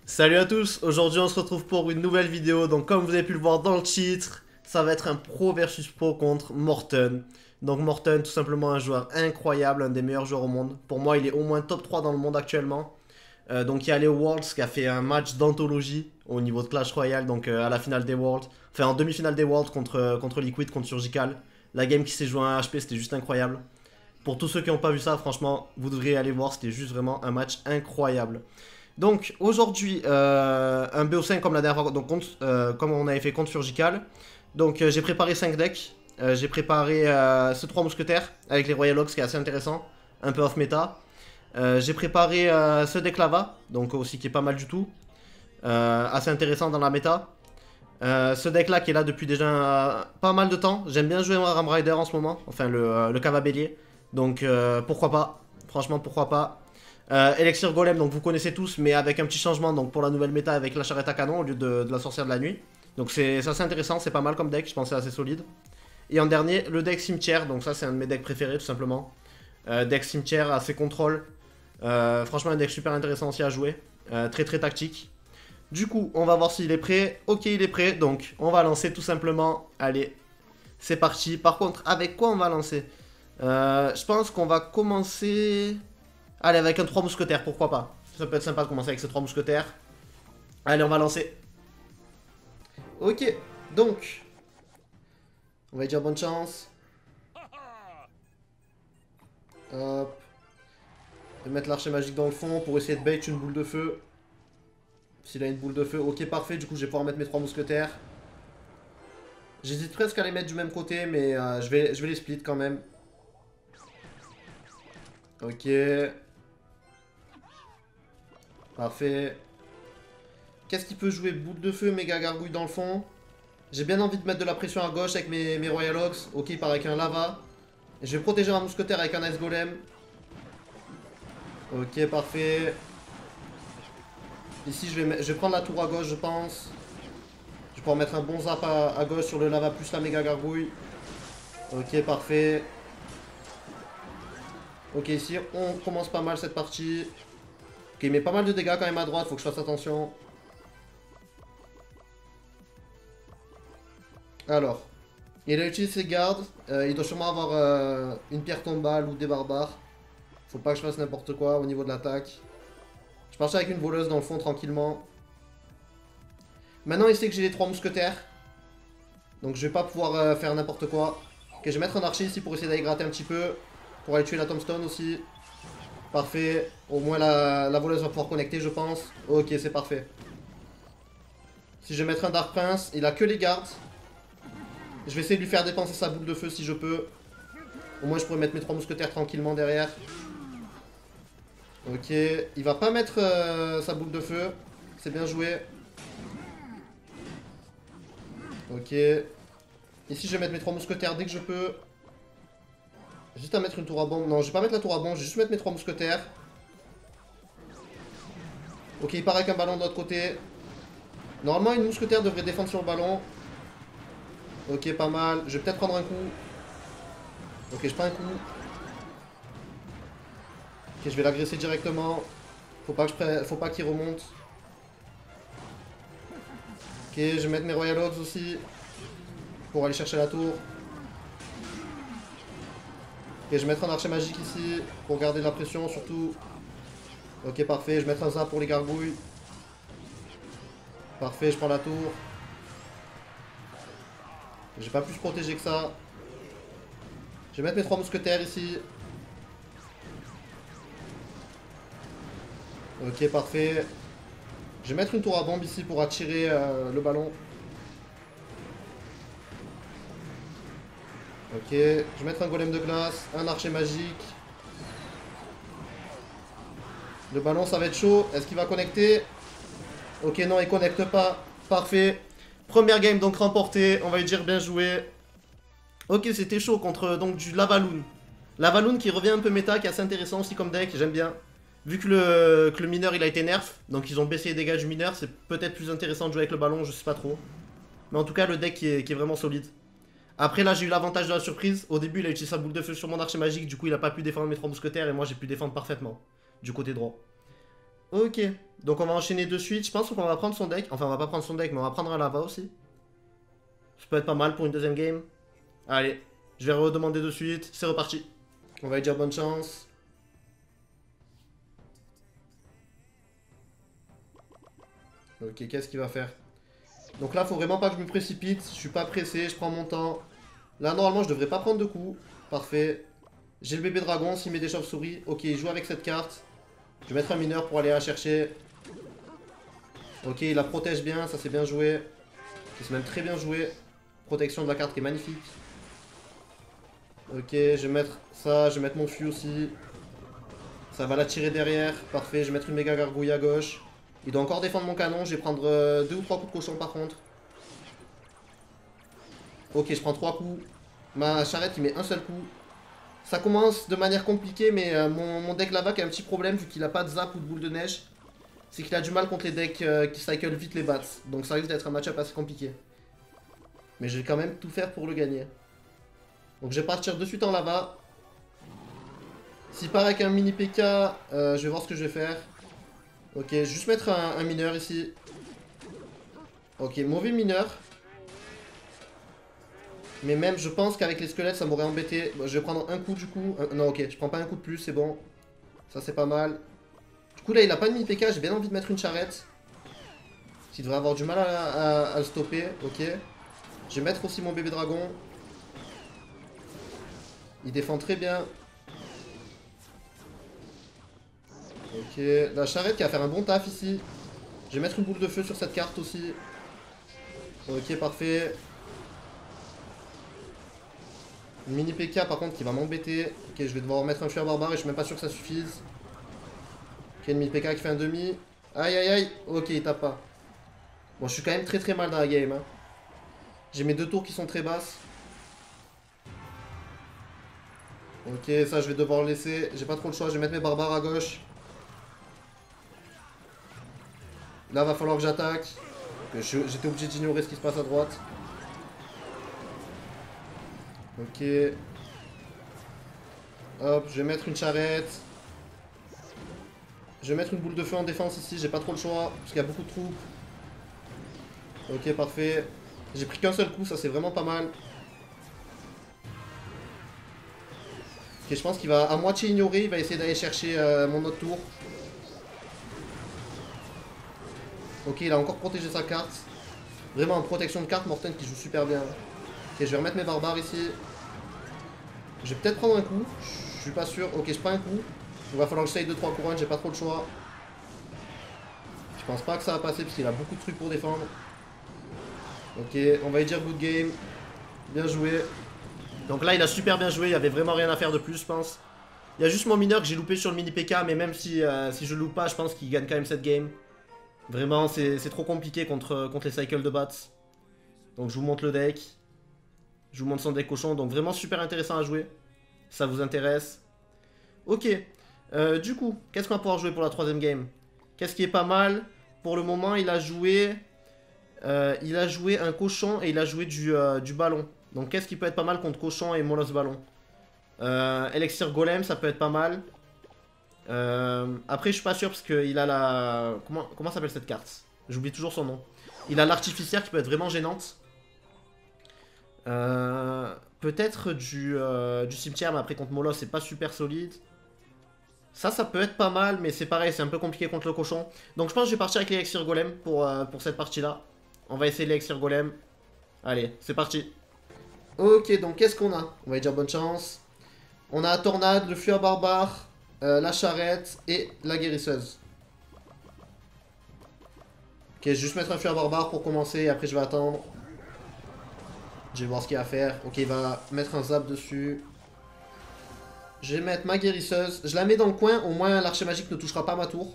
Salut à tous, aujourd'hui on se retrouve pour une nouvelle vidéo. Donc comme vous avez pu le voir dans le titre, ça va être un pro versus pro contre Morten. Donc Morten, tout simplement un joueur incroyable, un des meilleurs joueurs au monde. Pour moi il est au moins top 3 dans le monde actuellement. Donc il est allé au Worlds, qui a fait un match d'anthologie au niveau de Clash Royale, donc à la finale des Worlds. Enfin en demi-finale des Worlds contre Liquid, contre Surgical. La game qui s'est jouée en HP, c'était juste incroyable. Pour tous ceux qui n'ont pas vu ça, franchement, vous devriez aller voir, c'était juste vraiment un match incroyable. Donc aujourd'hui, un BO5 comme la dernière fois, donc comme on avait fait contre Surgical. Donc j'ai préparé 5 decks. J'ai préparé ce 3 mousquetaires avec les Royal Oaks qui est assez intéressant, un peu off méta. J'ai préparé ce deck lava, donc aussi qui est pas mal du tout, assez intéressant dans la méta. Ce deck là qui est là depuis déjà pas mal de temps. J'aime bien jouer Ram Rider en ce moment, enfin le Cava Bélier. Donc pourquoi pas, franchement pourquoi pas. Elixir Golem, donc vous connaissez tous, mais avec un petit changement donc pour la nouvelle méta avec la charrette à canon au lieu de la sorcière de la nuit. Donc c'est assez intéressant, c'est pas mal comme deck, je pense que c'est assez solide. Et en dernier, le deck cimetière, donc ça c'est un de mes decks préférés tout simplement. Deck cimetière, assez contrôle. Franchement un deck super intéressant aussi à jouer, très très tactique. Du coup, on va voir s'il est prêt. Ok, il est prêt, donc on va lancer tout simplement. Allez, c'est parti. Par contre, avec quoi on va lancer? Je pense qu'on va commencer... Allez, avec un 3 mousquetaires, pourquoi pas. Ça peut être sympa de commencer avec ces 3 mousquetaires. Allez, on va lancer. Ok, donc, on va dire bonne chance. Hop. Je vais mettre l'archer magique dans le fond pour essayer de bait une boule de feu. S'il a une boule de feu, ok, parfait. Du coup, je vais pouvoir mettre mes 3 mousquetaires. J'hésite presque à les mettre du même côté, mais je vais les split quand même. Ok. Parfait. Qu'est-ce qui peut jouer? Boule de feu, méga gargouille dans le fond. J'ai bien envie de mettre de la pression à gauche avec mes Royal Oaks. Ok, il part avec un lava. Et je vais protéger ma mousquetaire avec un Ice Golem. Ok, parfait. Ici, je vais prendre la tour à gauche, je pense. Je vais pouvoir mettre un bon zap à gauche sur le lava plus la méga gargouille. Ok, parfait. Ok, ici, on commence pas mal cette partie. Ok, il met pas mal de dégâts quand même à droite, faut que je fasse attention. Alors, il a utilisé ses gardes. Il doit sûrement avoir une pierre tombale ou des barbares. Faut pas que je fasse n'importe quoi au niveau de l'attaque. Je pars avec une voleuse dans le fond tranquillement. Maintenant, il sait que j'ai les 3 mousquetaires. Donc, je vais pas pouvoir faire n'importe quoi. Ok, je vais mettre un archer ici pour essayer d'aller gratter un petit peu. Pour aller tuer la tombstone aussi. Parfait. Au moins, la voleuse va pouvoir connecter, je pense. Ok, c'est parfait. Si je vais mettre un Dark Prince, il a que les gardes. Je vais essayer de lui faire dépenser sa boule de feu si je peux. Au moins, je pourrais mettre mes 3 mousquetaires tranquillement derrière. Ok, il va pas mettre sa boule de feu. C'est bien joué. Ok. Ici, je vais mettre mes 3 mousquetaires dès que je peux. Juste à mettre une tour à bombe. Non, je vais pas mettre la tour à bombe, je vais juste mettre mes 3 mousquetaires. Ok, il part avec un ballon de l'autre côté. Normalement, une mousquetaire devrait défendre sur le ballon. Ok, pas mal. Je vais peut-être prendre un coup. Ok, je prends un coup. Ok, je vais l'agresser directement. Faut pas qu'il remonte. Ok, je vais mettre mes Royal Oaks aussi. Pour aller chercher la tour. Ok, je vais mettre un archer magique ici. Pour garder la pression surtout. Ok, parfait. Je vais mettre un zap pour les gargouilles. Parfait, je prends la tour. J'ai pas plus protégé que ça. Je vais mettre mes 3 mousquetaires ici. Ok, parfait. Je vais mettre une tour à bombe ici pour attirer le ballon. Ok, je vais mettre un golem de glace, un archer magique. Le ballon, ça va être chaud. Est-ce qu'il va connecter? Ok, non, il connecte pas. Parfait. Première game donc remportée. On va lui dire bien joué. Ok, c'était chaud contre donc du Lavaloon. Lavaloon qui revient un peu méta, qui est assez intéressant aussi comme deck, j'aime bien. Vu que le mineur il a été nerf, donc ils ont baissé les dégâts du mineur, c'est peut-être plus intéressant de jouer avec le ballon, je sais pas trop. Mais en tout cas, le deck qui est vraiment solide. Après là, j'ai eu l'avantage de la surprise. Au début, il a utilisé sa boule de feu sur mon archer magique, du coup, il a pas pu défendre mes 3 mousquetaires et moi j'ai pu défendre parfaitement du côté droit. Ok. Donc on va enchaîner de suite. Je pense qu'on va prendre son deck. Enfin, on va pas prendre son deck, mais on va prendre un lava aussi. Ça peut être pas mal pour une deuxième game. Allez, je vais redemander de suite. C'est reparti. On va lui dire bonne chance. Ok, qu'est-ce qu'il va faire? Donc là, faut vraiment pas que je me précipite. Je suis pas pressé, je prends mon temps. Là, normalement, je devrais pas prendre de coups. Parfait. J'ai le bébé dragon, s'il met des chauves-souris. Ok, il joue avec cette carte. Je vais mettre un mineur pour aller la chercher. Ok, il la protège bien, ça c'est bien joué. C'est même très bien joué. Protection de la carte qui est magnifique. Ok, je vais mettre ça, je vais mettre mon fût aussi. Ça va la tirer derrière. Parfait, je vais mettre une méga gargouille à gauche. Il doit encore défendre mon canon, je vais prendre 2 ou 3 coups de cochon par contre. Ok, je prends 3 coups. Ma charrette il met un seul coup. Ça commence de manière compliquée, mais mon deck lava qui a un petit problème vu qu'il a pas de zap ou de boule de neige. C'est qu'il a du mal contre les decks qui cycle vite les bats. Donc ça risque d'être un match-up assez compliqué. Mais je vais quand même tout faire pour le gagner. Donc je vais partir de suite en lava. S'il part avec un mini PK, je vais voir ce que je vais faire. Ok, je vais juste mettre un mineur ici. Ok, mauvais mineur. Mais même, je pense qu'avec les squelettes, ça m'aurait embêté. Bon, je vais prendre un coup du coup. Non, ok, je prends pas un coup de plus, c'est bon. Ça, c'est pas mal. Du coup, là, il a pas de mini PK. J'ai bien envie de mettre une charrette. Il devrait avoir du mal à le stopper. Ok. Je vais mettre aussi mon bébé dragon. Il défend très bien. Ok. La charrette qui va faire un bon taf ici. Je vais mettre une boule de feu sur cette carte aussi. Ok, parfait. Une mini PK par contre qui va m'embêter. Ok, je vais devoir mettre un feu à barbare et je suis même pas sûr que ça suffise. Ok, une mini PK qui fait un demi. Aïe aïe aïe. Ok, il tape pas. Bon, je suis quand même très très mal dans la game. Hein. J'ai mes 2 tours qui sont très basses. Ok, ça je vais devoir le laisser. J'ai pas trop le choix. Je vais mettre mes barbares à gauche. Là, va falloir que j'attaque. J'étais obligé d'ignorer ce qui se passe à droite. Ok. Hop, je vais mettre une charrette. Je vais mettre une boule de feu en défense ici. J'ai pas trop le choix. Parce qu'il y a beaucoup de troupes. Ok, parfait. J'ai pris qu'un seul coup. Ça, c'est vraiment pas mal. Ok, je pense qu'il va à moitié ignorer. Il va essayer d'aller chercher mon autre tour. Ok, il a encore protégé sa carte. Vraiment en protection de carte, Morten qui joue super bien. Ok, je vais remettre mes barbares ici. Je vais peut-être prendre un coup. Je suis pas sûr. Ok, je prends un coup. Il va falloir que j'essaye 2-3 couronnes. J'ai pas trop le choix. Je pense pas que ça va passer parce qu'il a beaucoup de trucs pour défendre. Ok, on va lui dire good game. Bien joué. Donc là, il a super bien joué. Il y avait vraiment rien à faire de plus, je pense. Il y a juste mon mineur que j'ai loupé sur le mini PK. Mais même si je loupe pas, je pense qu'il gagne quand même cette game. Vraiment, c'est trop compliqué contre les cycles de bats. Donc je vous montre le deck. Je vous montre son deck cochon. Donc vraiment super intéressant à jouer. Ça vous intéresse. Ok. Du coup, qu'est-ce qu'on va pouvoir jouer pour la troisième game? Qu'est-ce qui est pas mal? Pour le moment, il a joué un cochon et il a joué du ballon. Donc qu'est-ce qui peut être pas mal contre cochon et molosse ballon? Elixir golem, ça peut être pas mal. Après, je suis pas sûr parce qu'il a la... Comment s'appelle cette carte? J'oublie toujours son nom. Il a l'artificière qui peut être vraiment gênante. Peut-être du cimetière, mais après contre Moloss, c'est pas super solide. Ça peut être pas mal, mais c'est pareil, c'est un peu compliqué contre le cochon. Donc je pense que je vais partir avec l'élixir golem pour cette partie-là. On va essayer l'élixir golem. Allez, c'est parti. Ok, donc qu'est-ce qu'on a? On va dire bonne chance. On a la tornade, le flux à barbare, la charrette et la guérisseuse. Ok, je vais juste mettre un flux à barbare pour commencer et après je vais attendre. Je vais voir ce qu'il va faire. Ok, il va mettre un zap dessus. Je vais mettre ma guérisseuse. Je la mets dans le coin, au moins l'archer magique ne touchera pas ma tour.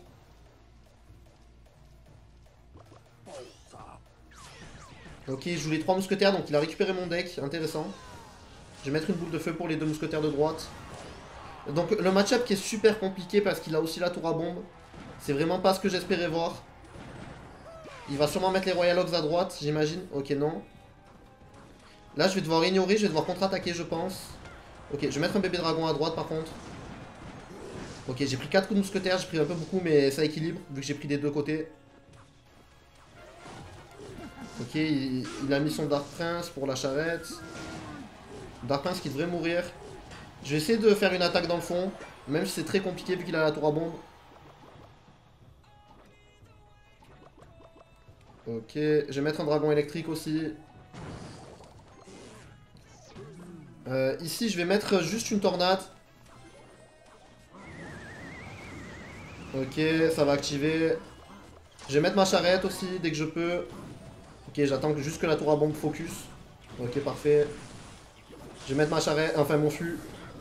Ok, il joue les 3 mousquetaires, donc il a récupéré mon deck. Intéressant. Je vais mettre une boule de feu pour les 2 mousquetaires de droite. Donc le match-up qui est super compliqué parce qu'il a aussi la tour à bombe. C'est vraiment pas ce que j'espérais voir. Il va sûrement mettre les Royal Oaks à droite, j'imagine. Ok, non. Là, je vais devoir ignorer, je vais devoir contre-attaquer, je pense. Ok, je vais mettre un bébé dragon à droite par contre. Ok, j'ai pris 4 coups de mousquetaire, j'ai pris un peu beaucoup, mais ça équilibre, vu que j'ai pris des deux côtés. Ok, il a mis son Dark Prince pour la charrette. Dark Prince qui devrait mourir. Je vais essayer de faire une attaque dans le fond, même si c'est très compliqué vu qu'il a la tour à bombe. Ok, je vais mettre un dragon électrique aussi. Ici, je vais mettre juste une tornade. Ok, ça va activer. Je vais mettre ma charrette aussi dès que je peux. Ok, j'attends juste que la tour à bombe focus. Ok, parfait. Je vais mettre ma charrette, enfin mon fût.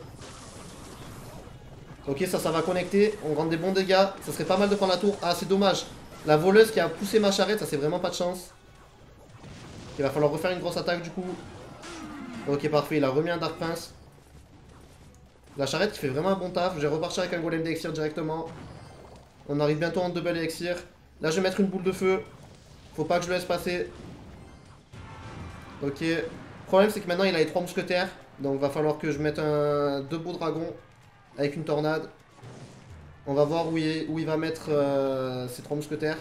Ok, ça va connecter. On rentre des bons dégâts. Ça serait pas mal de prendre la tour. Ah, c'est dommage. La voleuse qui a poussé ma charrette, ça c'est vraiment pas de chance. Il va falloir refaire une grosse attaque du coup. Ok, parfait. Il a remis un Dark Prince. La charrette qui fait vraiment un bon taf. Je vais repartir avec un golem d'élixir directement. On arrive bientôt en double élixir. Là, je vais mettre une boule de feu. Faut pas que je le laisse passer. Ok. Le problème, c'est que maintenant, il a les 3 mousquetaires. Donc, va falloir que je mette un 2 beaux dragons avec une tornade. On va voir où il va mettre ses 3 mousquetaires.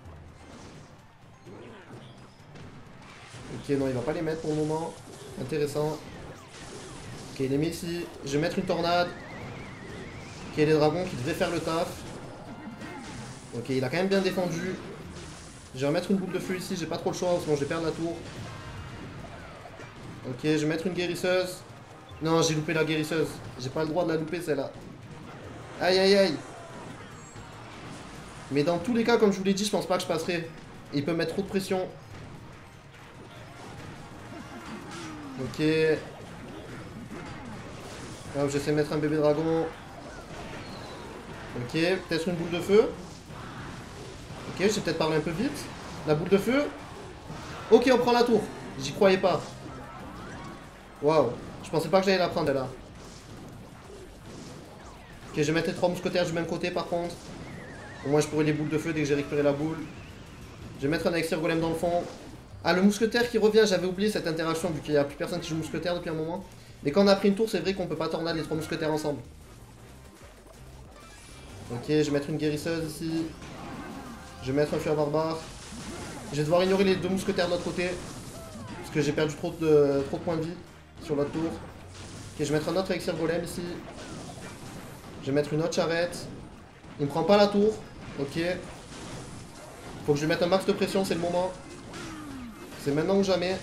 Ok, non, il va pas les mettre pour le moment. Intéressant. Ok, il est mis ici. Je vais mettre une tornade. Ok, les dragons qui devraient faire le taf. Ok, il a quand même bien défendu. Je vais remettre une boule de feu ici. J'ai pas trop le choix, sinon je vais perdre la tour. Ok, je vais mettre une guérisseuse. Non, j'ai loupé la guérisseuse. J'ai pas le droit de la louper, celle-là. Aïe, aïe, aïe. Mais dans tous les cas, comme je vous l'ai dit, je pense pas que je passerai. Il peut mettre trop de pression. Ok. Alors, j'essaie de mettre un bébé dragon. Ok, peut-être une boule de feu. Ok, j'ai peut-être parlé un peu vite. La boule de feu. Ok, on prend la tour. J'y croyais pas. Waouh. Je pensais pas que j'allais la prendre, là. Ok, je vais mettre les 3 mousquetaires du même côté, par contre. Au moins, je pourrai les boules de feu dès que j'ai récupéré la boule. Je vais mettre un élixir golem dans le fond. Ah, le mousquetaire qui revient. J'avais oublié cette interaction, vu qu'il n'y a plus personne qui joue mousquetaire depuis un moment. Mais quand on a pris une tour, c'est vrai qu'on peut pas tornade les 3 mousquetaires ensemble. Ok, je vais mettre une guérisseuse ici. Je vais mettre un fur barbare. Je vais devoir ignorer les 2 mousquetaires de l'autre côté. Parce que j'ai perdu trop de points de vie sur l'autre tour. Ok, je vais mettre un autre élixir golem ici. Je vais mettre une autre charrette. Il me prend pas la tour. Ok. Faut que je lui mette un max de pression, c'est le moment. C'est maintenant ou jamais.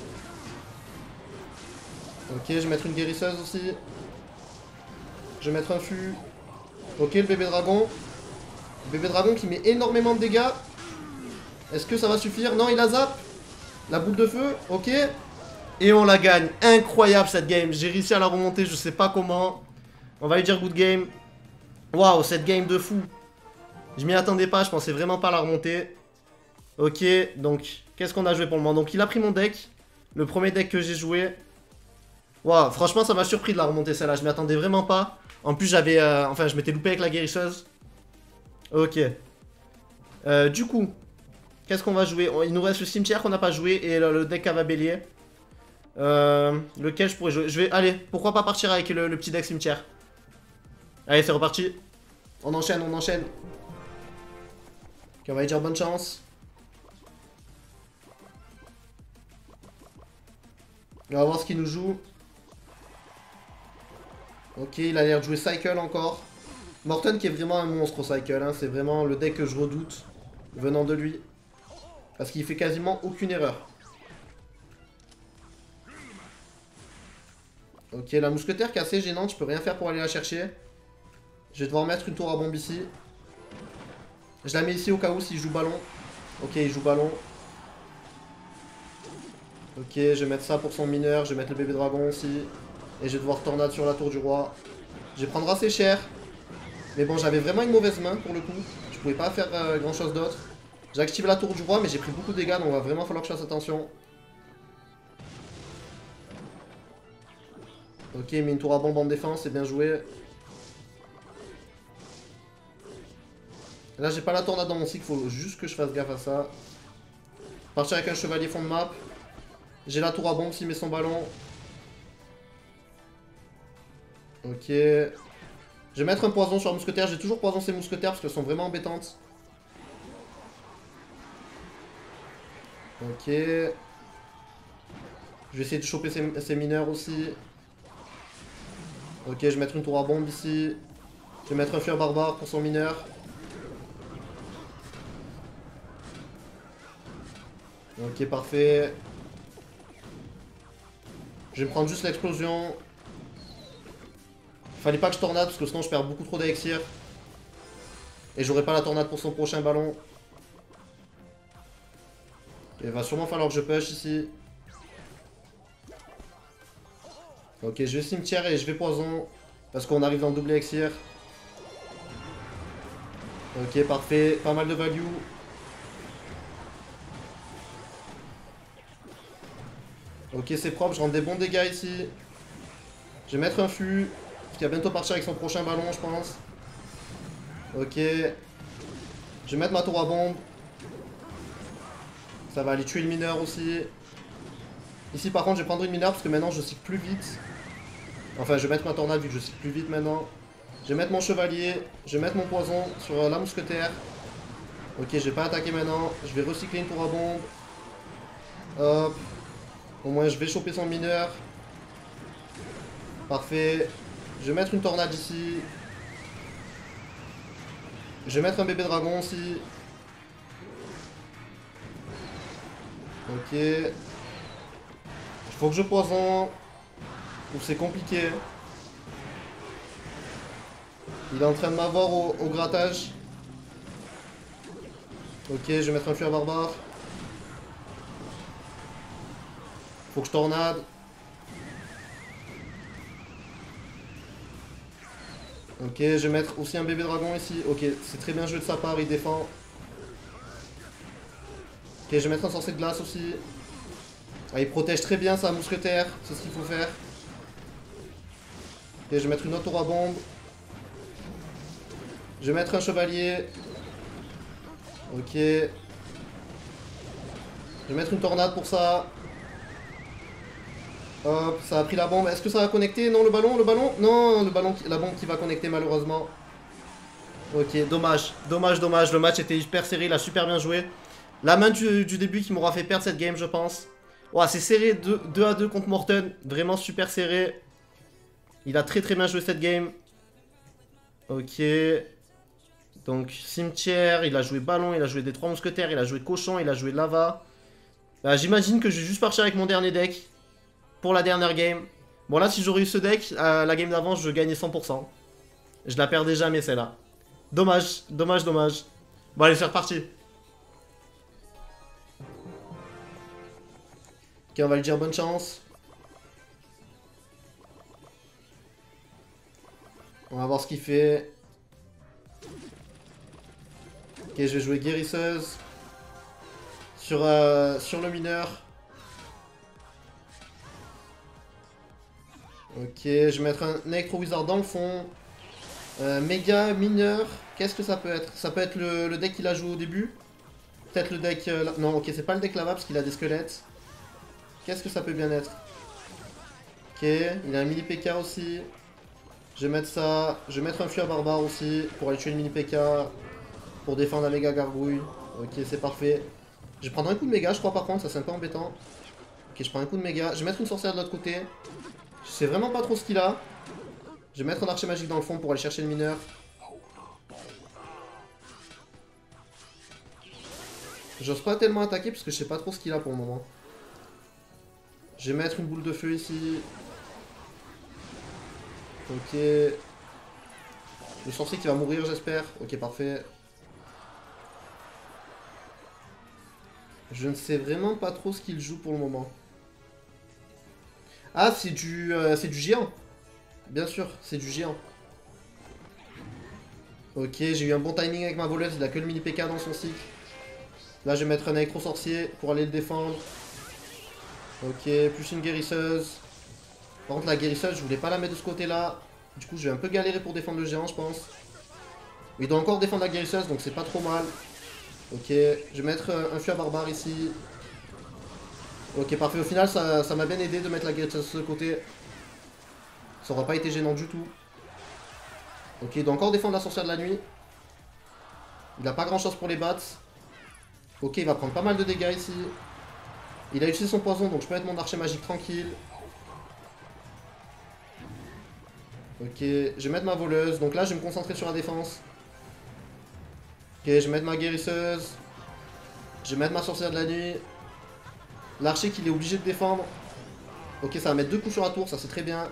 Ok, je vais mettre une guérisseuse aussi. Je vais mettre un fût. Ok, le bébé dragon. Le bébé dragon qui met énormément de dégâts. Est-ce que ça va suffire? Non, il a zap. La boule de feu, ok. Et on la gagne. Incroyable cette game. J'ai réussi à la remonter, je sais pas comment. On va lui dire good game. Waouh, cette game de fou. Je m'y attendais pas, je pensais vraiment pas la remonter. Ok, donc, qu'est-ce qu'on a joué pour le moment? Donc, il a pris mon deck. Le premier deck que j'ai joué. Waouh, franchement, ça m'a surpris de la remonter celle-là. Je m'y attendais vraiment pas. En plus, j'avais... enfin, je m'étais loupé avec la guérisseuse. Ok. Du coup, qu'est-ce qu'on va jouer? Il nous reste le cimetière qu'on n'a pas joué et le deck Cava Bélier. Lequel je pourrais jouer? Je vais... Allez, pourquoi pas partir avec le petit deck cimetière? Allez, c'est reparti. On enchaîne, on enchaîne. Ok, on va lui dire bonne chance. On va voir ce qu'il nous joue. Ok, il a l'air de jouer Cycle encore. Morton qui est vraiment un monstre au Cycle, hein. C'est vraiment le deck que je redoute venant de lui. Parce qu'il fait quasiment aucune erreur. Ok, la mousquetaire qui est assez gênante, je peux rien faire pour aller la chercher. Je vais devoir mettre une tour à bombe ici. Je la mets ici au cas où s'il joue ballon. Ok, il joue ballon. Ok, je vais mettre ça pour son mineur. Je vais mettre le bébé dragon aussi. Et je vais devoir tornade sur la tour du roi. Je vais prendre assez cher. Mais bon, j'avais vraiment une mauvaise main pour le coup. Je pouvais pas faire grand chose d'autre. J'ai activé la tour du roi, mais j'ai pris beaucoup de dégâts. Donc il va vraiment falloir que je fasse attention. Ok, il met une tour à bombe en défense. C'est bien joué. Là, j'ai pas la tornade dans mon cycle. Faut juste que je fasse gaffe à ça. Partir avec un chevalier fond de map. J'ai la tour à bombe s'il met son ballon. Ok. Je vais mettre un poison sur la mousquetaire. J'ai toujours poison ces mousquetaires parce qu'elles sont vraiment embêtantes. Ok. Je vais essayer de choper ces mineurs aussi. Ok, je vais mettre une tour à bombe ici. Je vais mettre un fuir barbare pour son mineur. Ok, parfait. Je vais prendre juste l'explosion. Fallait pas que je tornade parce que sinon je perds beaucoup trop d'élixir. Et j'aurai pas la tornade pour son prochain ballon. Il va sûrement falloir que je push ici. Ok, je vais cimetière et je vais poison. Parce qu'on arrive dans le double élixir. Ok, parfait. Pas mal de value. Ok, c'est propre. Je rentre des bons dégâts ici. Je vais mettre un fût. Parce qu'il va bientôt partir avec son prochain ballon, je pense. Ok. Je vais mettre ma tour à bombe. Ça va aller tuer le mineur aussi. Ici, par contre, je vais prendre une mineur parce que maintenant, je cycle plus vite. Enfin, je vais mettre ma tornade vu que je cycle plus vite maintenant. Je vais mettre mon chevalier. Je vais mettre mon poison sur la mousquetaire. Ok, je vais pas attaquer maintenant. Je vais recycler une tour à bombe. Hop. Au moins, je vais choper son mineur. Parfait. Je vais mettre une tornade ici. Je vais mettre un bébé dragon aussi. Ok. Il faut que je poison. Ou c'est compliqué. Il est en train de m'avoir au grattage. Ok, je vais mettre un fuir barbare. Faut que je tornade. Ok, je vais mettre aussi un bébé dragon ici. Ok, c'est très bien joué de sa part, il défend. Ok, je vais mettre un sorcier de glace aussi. Ah, il protège très bien sa mousquetaire, c'est ce qu'il faut faire. Ok, je vais mettre une autre tour à bombe. Je vais mettre un chevalier. Ok. Je vais mettre une tornade pour ça. Hop, ça a pris la bombe. Est-ce que ça va connecter? Non, le ballon? Non, le ballon, la bombe qui va connecter malheureusement. Ok, dommage. Dommage, dommage. Le match était hyper serré, il a super bien joué. La main du début qui m'aura fait perdre cette game, je pense. Ouah, c'est serré, 2 à 2 contre Morten. Vraiment super serré. Il a très très bien joué cette game. Ok. Donc, cimetière, il a joué ballon, il a joué des 3 mousquetaires, il a joué cochon, il a joué lava. J'imagine que je vais juste partir avec mon dernier deck. Pour la dernière game. Bon là si j'aurais eu ce deck, la game d'avant je gagnais 100%. Je la perdais jamais celle-là. Dommage, dommage, dommage. Bon allez c'est reparti. Ok on va lui dire bonne chance. On va voir ce qu'il fait. Ok je vais jouer guérisseuse. Sur le mineur. Ok, je vais mettre un Electro Wizard dans le fond. Méga mineur. Qu'est-ce que ça peut être? Ça peut être le deck qu'il a joué au début. Peut-être le deck... non, ok, c'est pas le deck lava parce qu'il a des squelettes. Qu'est-ce que ça peut bien être? Ok, il a un mini PK aussi. Je vais mettre ça. Je vais mettre un fuir barbare aussi pour aller tuer le mini PK. Pour défendre la méga gargouille. Ok, c'est parfait. Je vais prendre un coup de méga, je crois, par contre, ça c'est un peu embêtant. Ok, je prends un coup de méga. Je vais mettre une sorcière de l'autre côté. Je sais vraiment pas trop ce qu'il a. Je vais mettre un archer magique dans le fond pour aller chercher le mineur. J'ose pas tellement attaquer parce que je sais pas trop ce qu'il a pour le moment. Je vais mettre une boule de feu ici. Ok. Le sorcier qui va mourir j'espère. Ok parfait. Je ne sais vraiment pas trop ce qu'il joue pour le moment. Ah c'est du géant. Bien sûr, c'est du géant. Ok, j'ai eu un bon timing avec ma voleuse, il a que le mini PK dans son cycle. Là, je vais mettre un électro sorcier pour aller le défendre. Ok, plus une guérisseuse. Par contre, la guérisseuse, je voulais pas la mettre de ce côté-là. Du coup, je vais un peu galérer pour défendre le géant, je pense. Il doit encore défendre la guérisseuse, donc c'est pas trop mal. Ok, je vais mettre un fuir barbare ici. Ok, parfait. Au final, ça m'a bien aidé de mettre la guérisseuse de ce côté. Ça aura pas été gênant du tout. Ok, il doit encore défendre la sorcière de la nuit. Il a pas grand chose pour les battre. Ok, il va prendre pas mal de dégâts ici. Il a utilisé son poison, donc je peux mettre mon archer magique tranquille. Ok, je vais mettre ma voleuse. Donc là, je vais me concentrer sur la défense. Ok, je vais mettre ma guérisseuse. Je vais mettre ma sorcière de la nuit. L'archer qu'il est obligé de défendre. Ok, ça va mettre 2 coups sur la tour, ça c'est très bien.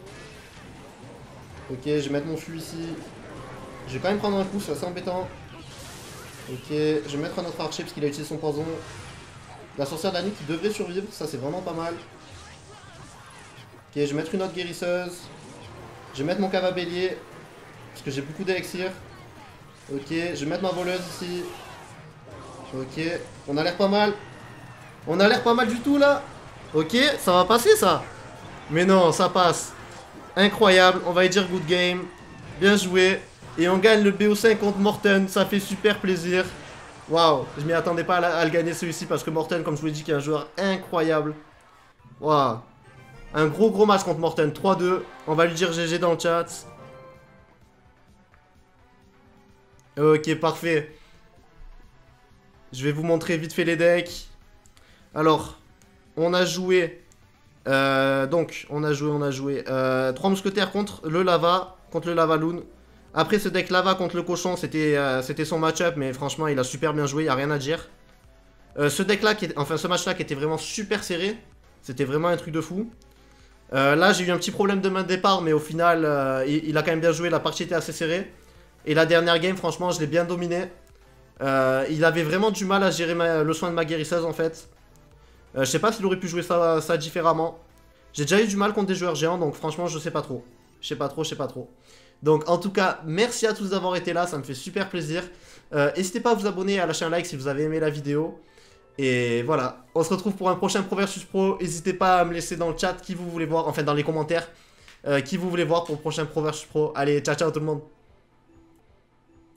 Ok, je vais mettre mon flux ici. Je vais quand même prendre un coup, c'est assez embêtant. Ok, je vais mettre un autre archer parce qu'il a utilisé son poison. La sorcière de la nuit qui devrait survivre, ça c'est vraiment pas mal. Ok, je vais mettre une autre guérisseuse. Je vais mettre mon cave à bélier. Parce que j'ai beaucoup d'élixir. Ok, je vais mettre ma voleuse ici. Ok, on a l'air pas mal. On a l'air pas mal du tout là. Ok, ça va passer ça. Mais non, ça passe. Incroyable, on va y dire good game. Bien joué. Et on gagne le BO5 contre Morten, ça fait super plaisir. Waouh, je m'y attendais pas à le gagner celui-ci parce que Morten, comme je vous l'ai dit, qui est un joueur incroyable. Waouh. Un gros match contre Morten, 3-2. On va lui dire GG dans le chat. Ok, parfait. Je vais vous montrer vite fait les decks. Alors, on a joué... on a joué 3 mousquetaires contre le lava loon. Après ce deck lava contre le cochon, c'était son match-up, mais franchement il a super bien joué, il n'y a rien à dire. Ce deck là, ce match là qui était vraiment super serré, c'était vraiment un truc de fou. Là j'ai eu un petit problème de main de départ, mais au final il a quand même bien joué, la partie était assez serrée. Et la dernière game, franchement je l'ai bien dominé. Il avait vraiment du mal à gérer le soin de ma guérisseuse en fait. Je sais pas s'il aurait pu jouer ça différemment. J'ai déjà eu du mal contre des joueurs géants, donc franchement, je sais pas trop. Je sais pas trop. Donc, en tout cas, merci à tous d'avoir été là, ça me fait super plaisir. N'hésitez pas à vous abonner et à lâcher un like si vous avez aimé la vidéo. Et voilà, on se retrouve pour un prochain Pro versus Pro. N'hésitez pas à me laisser dans le chat qui vous voulez voir, enfin dans les commentaires, qui vous voulez voir pour le prochain Pro versus Pro. Allez, ciao tout le monde.